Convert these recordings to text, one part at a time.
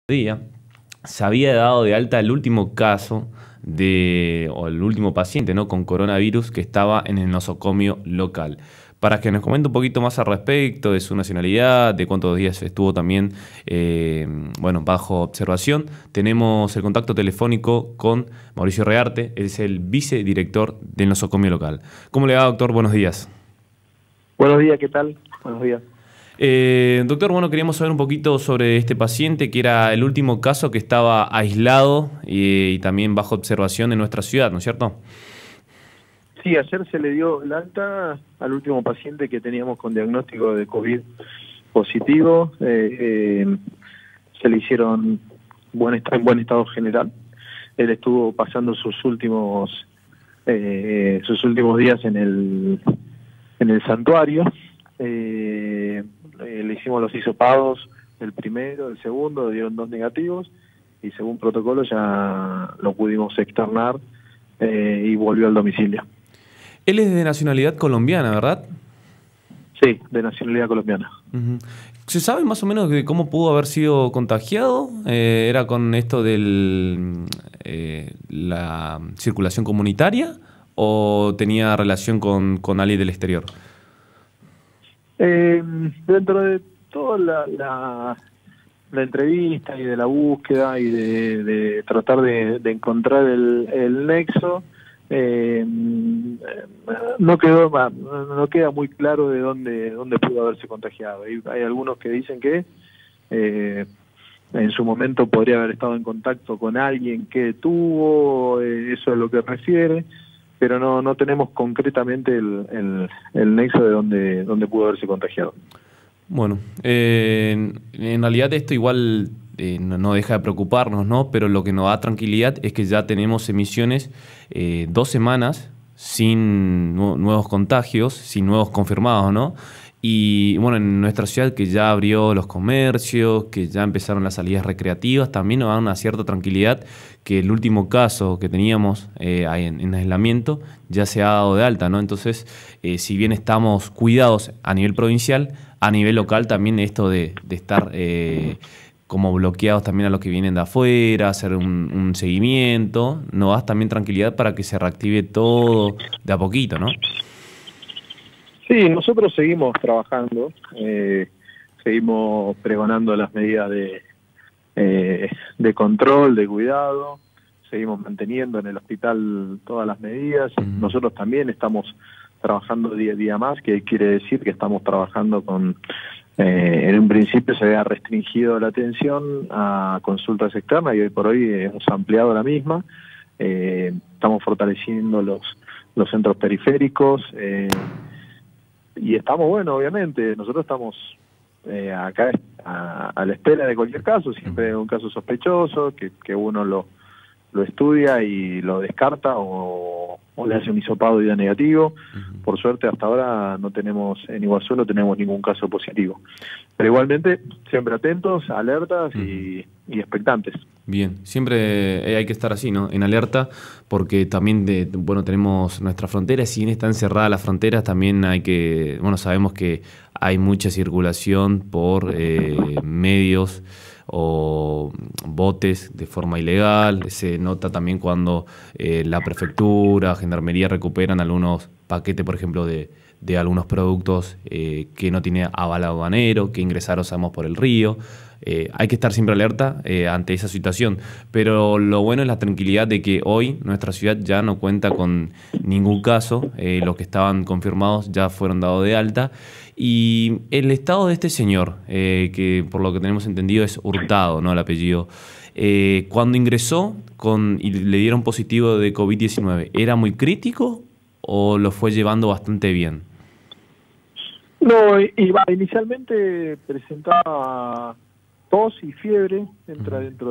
día se había dado de alta el último caso o el último paciente, ¿no?, con coronavirus que estaba en el nosocomio local. Para que nos comente un poquito más al respecto de su nacionalidad, de cuántos días estuvo también bajo observación, tenemos el contacto telefónico con Mauricio Rearte, él es el vicedirector del nosocomio local. ¿Cómo le va, doctor? Buenos días. Buenos días, ¿qué tal? Buenos días. Doctor, queríamos saber un poquito sobre este paciente, que era el último caso que estaba aislado y también bajo observación en nuestra ciudad, ¿no es cierto? Sí, ayer se le dio el alta al último paciente que teníamos con diagnóstico de COVID positivo. Se le hicieron en buen estado general. Él estuvo pasando sus últimos días en el santuario. Le hicimos los hisopados, el primero, el segundo, dieron 2 negativos y según protocolo ya lo pudimos externar y volvió al domicilio. Él es de nacionalidad colombiana, ¿verdad? Sí, de nacionalidad colombiana. Uh-huh. ¿Se sabe más o menos de cómo pudo haber sido contagiado? ¿Era con esto de la circulación comunitaria o tenía relación con alguien del exterior? Dentro de toda la entrevista y de la búsqueda y de tratar de encontrar el nexo, no queda muy claro de dónde pudo haberse contagiado. Hay algunos que dicen que en su momento podría haber estado en contacto con alguien que tuvo, eso es lo que refiere, pero no tenemos concretamente el nexo de dónde pudo haberse contagiado. Bueno, en realidad esto igual no deja de preocuparnos, ¿no? Pero lo que nos da tranquilidad es que ya tenemos emisiones 2 semanas sin nuevos contagios, sin nuevos confirmados, ¿no? Y bueno, en nuestra ciudad que ya abrió los comercios, que ya empezaron las salidas recreativas, también nos da una cierta tranquilidad que el último caso que teníamos en aislamiento ya se ha dado de alta, ¿no? Entonces, si bien estamos cuidados a nivel provincial, a nivel local también esto de estar como bloqueados también a los que vienen de afuera, hacer un seguimiento, nos da también tranquilidad para que se reactive todo de a poquito, ¿no? Sí, nosotros seguimos trabajando, seguimos pregonando las medidas de control, de cuidado, seguimos manteniendo en el hospital todas las medidas. Nosotros también estamos trabajando día a día más, que quiere decir que estamos trabajando en un principio se había restringido la atención a consultas externas y hoy por hoy hemos ampliado la misma. Estamos fortaleciendo los centros periféricos, y estamos, obviamente, nosotros estamos acá a la espera de cualquier caso, siempre un caso sospechoso, que uno lo estudia y lo descarta o le hace un hisopado y da negativo. Por suerte hasta ahora no tenemos, en Iguazú no tenemos ningún caso positivo. Pero igualmente, siempre atentos, alertas y expectantes. Bien, siempre hay que estar así, ¿no? En alerta, porque también tenemos nuestras fronteras, si bien están cerradas las fronteras, también hay que, sabemos que hay mucha circulación por medios o botes de forma ilegal. Se nota también cuando la prefectura, gendarmería recuperan algunos paquetes, por ejemplo, de algunos productos que no tiene aval aduanero, que ingresaron, sabemos, por el río. Hay que estar siempre alerta ante esa situación, pero lo bueno es la tranquilidad de que hoy nuestra ciudad ya no cuenta con ningún caso, los que estaban confirmados ya fueron dados de alta, y el estado de este señor, que por lo que tenemos entendido es Hurtado, ¿no?, el apellido, cuando ingresó y le dieron positivo de COVID-19, ¿era muy crítico o lo fue llevando bastante bien? No, inicialmente presentaba tos y fiebre, entra dentro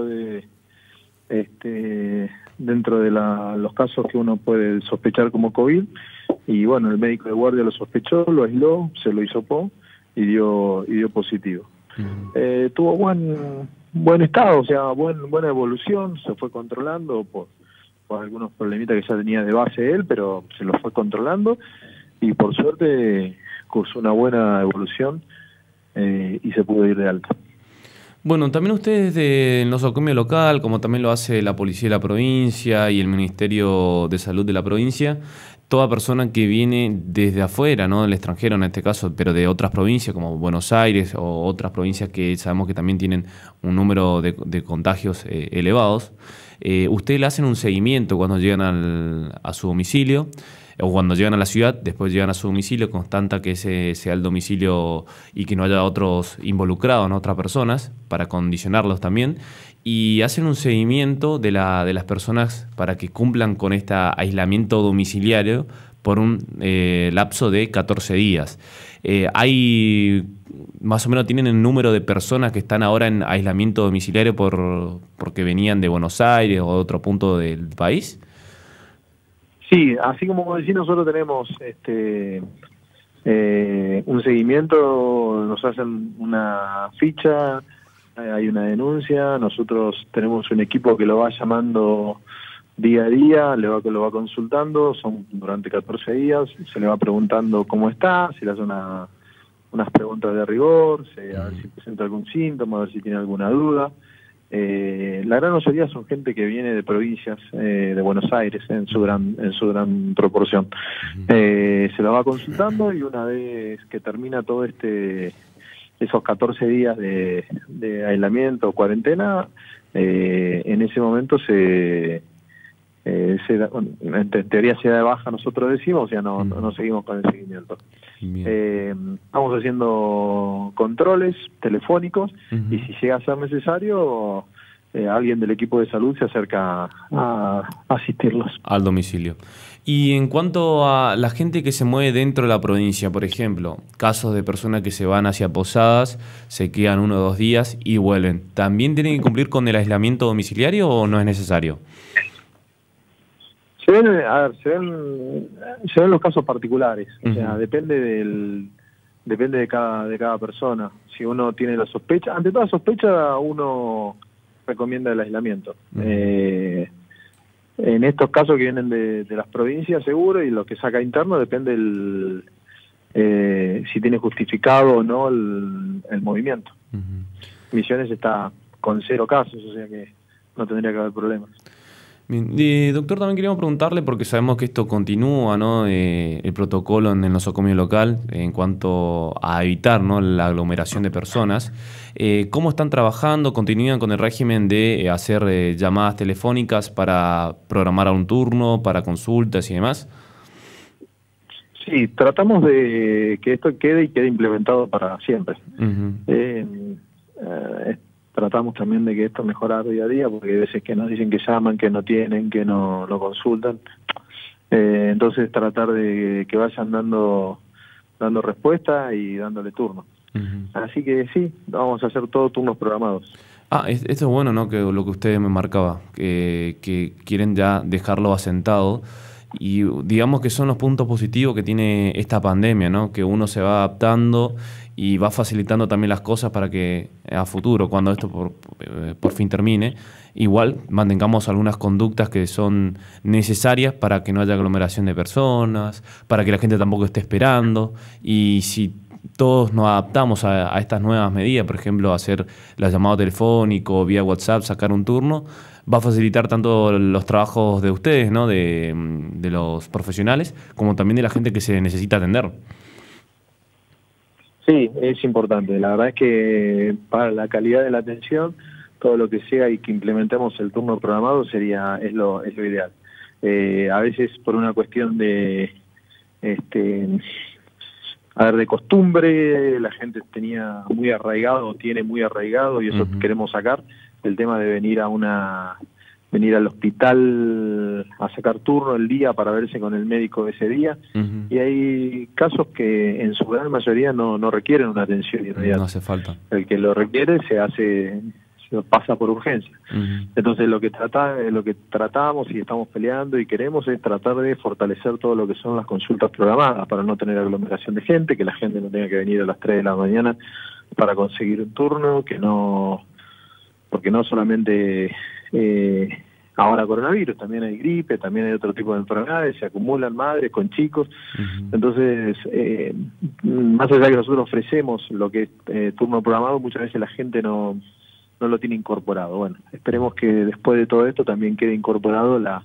de los casos que uno puede sospechar como COVID, y el médico de guardia lo sospechó, lo aisló, se lo hisopó y dio positivo. Tuvo buen estado, o sea, buena evolución, se fue controlando por algunos problemitas que ya tenía de base él, pero se lo fue controlando y por suerte cursó una buena evolución y se pudo ir de alta. Bueno, también ustedes del nosocomio local, como también lo hace la Policía de la provincia y el Ministerio de Salud de la provincia, toda persona que viene desde afuera, no del extranjero en este caso, pero de otras provincias como Buenos Aires o otras provincias que sabemos que también tienen un número de contagios elevados, ustedes le hacen un seguimiento cuando llegan a su domicilio o cuando llegan a la ciudad, después llegan a su domicilio, constata que ese sea el domicilio y que no haya otros involucrados, ¿no? Otras personas, para condicionarlos también, y hacen un seguimiento de las personas para que cumplan con este aislamiento domiciliario por un lapso de 14 días. Hay, más o menos, tienen el número de personas que están ahora en aislamiento domiciliario porque venían de Buenos Aires o de otro punto del país. Sí, así como vos decís, nosotros tenemos un seguimiento, nos hacen una ficha, hay una denuncia, nosotros tenemos un equipo que lo va llamando día a día, lo va consultando, son durante 14 días, se le va preguntando cómo está, se le hace unas preguntas de rigor, a ver si presenta algún síntoma, a ver si tiene alguna duda. La gran mayoría son gente que viene de provincias de Buenos Aires en su gran proporción. Se lo va consultando y una vez que termina todo esos 14 días de aislamiento o cuarentena, en ese momento en teoría se da de baja, nosotros decimos, o sea, no seguimos con el seguimiento. Estamos haciendo controles telefónicos y si llega a ser necesario, alguien del equipo de salud se acerca a asistirlos. Al domicilio. Y en cuanto a la gente que se mueve dentro de la provincia, por ejemplo, casos de personas que se van hacia Posadas, se quedan 1 o 2 días y vuelven, ¿también tienen que cumplir con el aislamiento domiciliario o no es necesario? Se ven los casos particulares, o sea, depende de cada persona. Si uno tiene la sospecha, ante toda sospecha uno recomienda el aislamiento. En estos casos que vienen de las provincias, seguro, y lo que saca interno depende si tiene justificado o no el movimiento. Misiones está con 0 casos, o sea que no tendría que haber problemas. Bien. Doctor, también queríamos preguntarle, porque sabemos que esto continúa, ¿no? El protocolo en el nosocomio local en cuanto a evitar, ¿no?, la aglomeración de personas. ¿Cómo están trabajando? ¿Continúan con el régimen de hacer llamadas telefónicas para programar a un turno, para consultas y demás? Sí, tratamos de que esto quede implementado para siempre. Tratamos también de que esto mejorar día a día, porque hay veces que nos dicen que llaman, que no tienen, que no consultan. Entonces tratar de que vayan dando respuesta y dándole turno. Así que sí, vamos a hacer todos turnos programados. Esto es bueno, ¿no?, que lo que usted me marcaba, que quieren ya dejarlo asentado. Y digamos que son los puntos positivos que tiene esta pandemia, ¿no?, que uno se va adaptando y va facilitando también las cosas para que a futuro, cuando esto por fin termine, igual mantengamos algunas conductas que son necesarias para que no haya aglomeración de personas, para que la gente tampoco esté esperando. Y si todos nos adaptamos a estas nuevas medidas, por ejemplo, hacer la llamada telefónico, vía WhatsApp, sacar un turno, va a facilitar tanto los trabajos de ustedes, ¿no?, de los profesionales, como también de la gente que se necesita atender. Sí, es importante. La verdad es que para la calidad de la atención, todo lo que sea y que implementemos el turno programado es lo ideal. A veces por una cuestión de costumbre, la gente tenía muy arraigado, tiene muy arraigado, y eso queremos sacar, el tema de venir al hospital a sacar turno el día para verse con el médico ese día. Y hay casos que en su gran mayoría no requieren una atención inmediata. No hace falta. El que lo requiere se pasa por urgencia. Entonces lo que tratamos y estamos peleando y queremos es tratar de fortalecer todo lo que son las consultas programadas para no tener aglomeración de gente, que la gente no tenga que venir a las 3 de la mañana para conseguir un turno, porque no solamente ahora coronavirus, también hay gripe, también hay otro tipo de enfermedades, se acumulan madres con chicos. Entonces, más allá de que nosotros ofrecemos lo que es turno programado, muchas veces la gente no no lo tiene incorporado. Bueno, esperemos que después de todo esto también quede incorporado la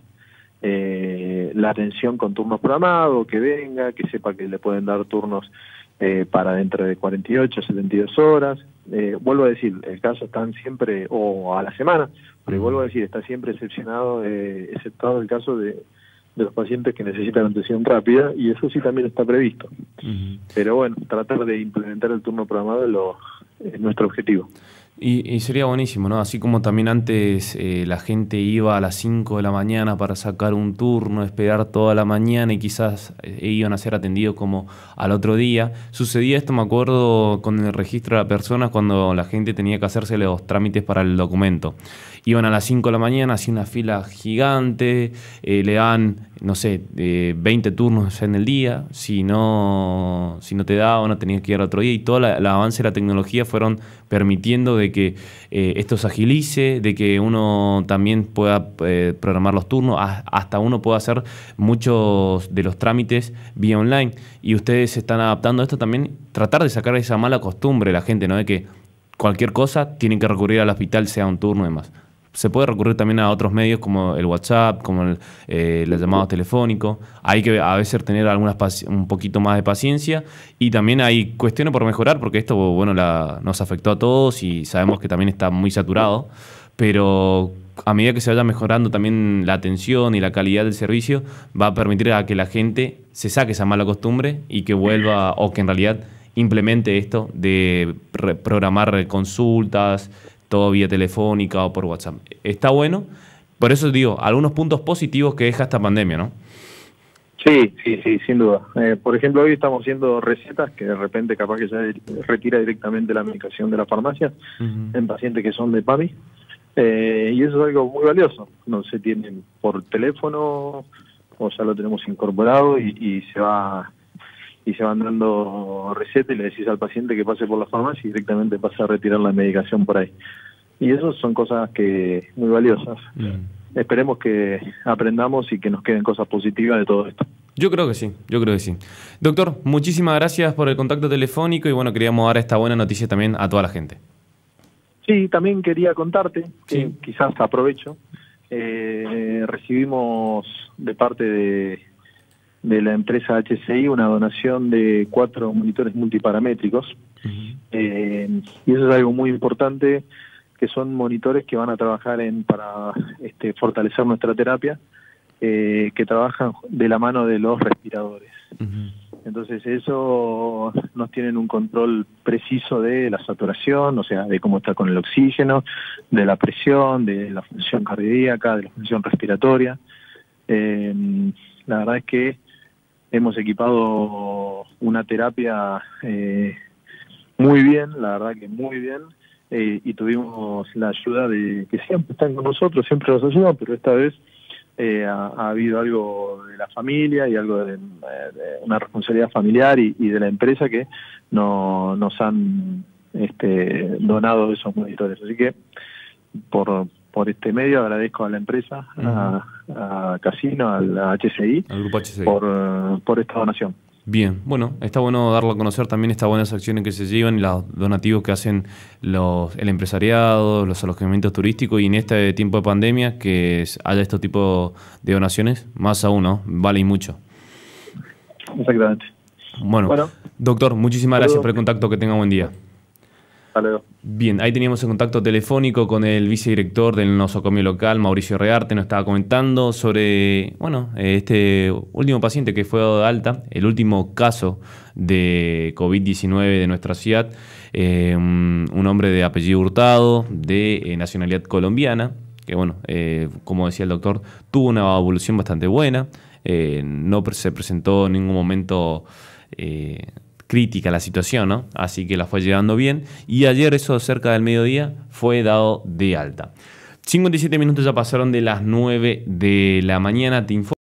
atención con turnos programados, que venga, que sepa que le pueden dar turnos para dentro de 48, 72 horas. Vuelvo a decir, el caso están siempre, o a la semana, pero vuelvo a decir, está siempre excepcionado, exceptuado el caso de los pacientes que necesitan atención rápida, y eso sí también está previsto. Pero bueno, tratar de implementar el turno programado es nuestro objetivo. Y sería buenísimo, ¿no? Así como también antes la gente iba a las 5 de la mañana para sacar un turno, esperar toda la mañana y quizás iban a ser atendidos como al otro día. Sucedía esto, me acuerdo, con el registro de la persona cuando la gente tenía que hacerse los trámites para el documento. Iban a las 5 de la mañana, hacía una fila gigante, le dan, no sé, 20 turnos en el día. Si no te daban, no tenías que ir al otro día. Y todo el avance de la tecnología fueron permitiendo de que esto se agilice, de que uno también pueda programar los turnos, hasta uno pueda hacer muchos de los trámites vía online. Y ustedes se están adaptando a esto también, tratar de sacar esa mala costumbre de la gente, ¿no? De que cualquier cosa tienen que recurrir al hospital, sea un turno y demás. Se puede recurrir también a otros medios como el WhatsApp, como el llamado telefónico. Hay que a veces tener un poquito más de paciencia, y también hay cuestiones por mejorar, porque esto, bueno, nos afectó a todos y sabemos que también está muy saturado, pero a medida que se vaya mejorando también la atención y la calidad del servicio, va a permitir a que la gente se saque esa mala costumbre y que vuelva, o que en realidad implemente esto de programar consultas, todo vía telefónica o por WhatsApp. Está bueno. Por eso digo, algunos puntos positivos que deja esta pandemia, ¿no? Sí, sin duda. Por ejemplo, hoy estamos haciendo recetas que de repente capaz que se retira directamente la medicación de la farmacia en pacientes que son de PAMI. Y eso es algo muy valioso. No se tienen por teléfono, o ya lo tenemos incorporado, y se van dando recetas y le decís al paciente que pase por la farmacia y directamente pasa a retirar la medicación por ahí. Y eso son cosas muy valiosas. Esperemos que aprendamos y que nos queden cosas positivas de todo esto. Yo creo que sí. Doctor, muchísimas gracias por el contacto telefónico, y bueno, queríamos dar esta buena noticia también a toda la gente. Sí, también quería contarte, que quizás aprovecho, recibimos de parte de la empresa HCI una donación de 4 monitores multiparamétricos, y eso es algo muy importante, que son monitores que van a trabajar para fortalecer nuestra terapia, que trabajan de la mano de los respiradores. Entonces eso nos tienen un control preciso de la saturación, o sea, de cómo está con el oxígeno, de la presión, de la función cardíaca, de la función respiratoria. La verdad es que hemos equipado una terapia muy bien, la verdad que muy bien, y tuvimos la ayuda de que siempre están con nosotros, siempre nos ayudan, pero esta vez ha habido algo de la familia y algo de una responsabilidad familiar y de la empresa que nos han donado esos monitores. Así que por este medio agradezco a la empresa, a Casino, a la HCI, al grupo HCI, por esta donación. Bien, bueno, está bueno darlo a conocer también, estas buenas acciones que se llevan y los donativos que hacen el empresariado, los alojamientos turísticos, y en este tiempo de pandemia que haya este tipo de donaciones, más aún, ¿no? Vale y mucho. Exactamente. Bueno, doctor, muchísimas gracias por el contacto, que tenga buen día. Hasta luego. Bien, ahí teníamos el contacto telefónico con el vicedirector del nosocomio local, Mauricio Rearte. Nos estaba comentando sobre, este último paciente que fue dado de alta, el último caso de COVID-19 de nuestra ciudad, un hombre de apellido Hurtado, de nacionalidad colombiana, que como decía el doctor, tuvo una evolución bastante buena, no se presentó en ningún momento crítica la situación, ¿no? Así que la fue llevando bien, y ayer, eso cerca del mediodía, fue dado de alta. 57 minutos ya pasaron de las 9 de la mañana. Te informo